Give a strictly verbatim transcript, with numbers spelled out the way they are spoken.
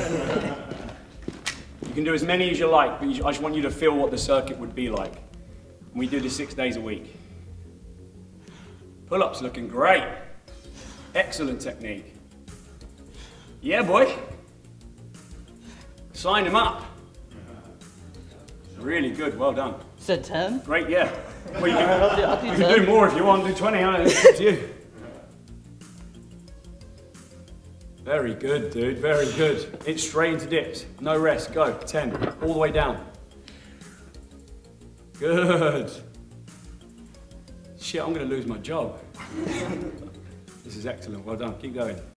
You can do as many as you like, but you, I just want you to feel what the circuit would be like. And we do this six days a week. Pull-ups looking great. Excellent technique. Yeah, boy. Sign him up. Really good, well done. Said ten? Great, yeah. Well, you can, I'll do, I'll do you can do more if you want, do twenty, I don't know, it's up to you. Very good, dude, very good. It's straight into dips, no rest, go, ten, all the way down. Good. Shit, I'm gonna lose my job. This is excellent, well done, keep going.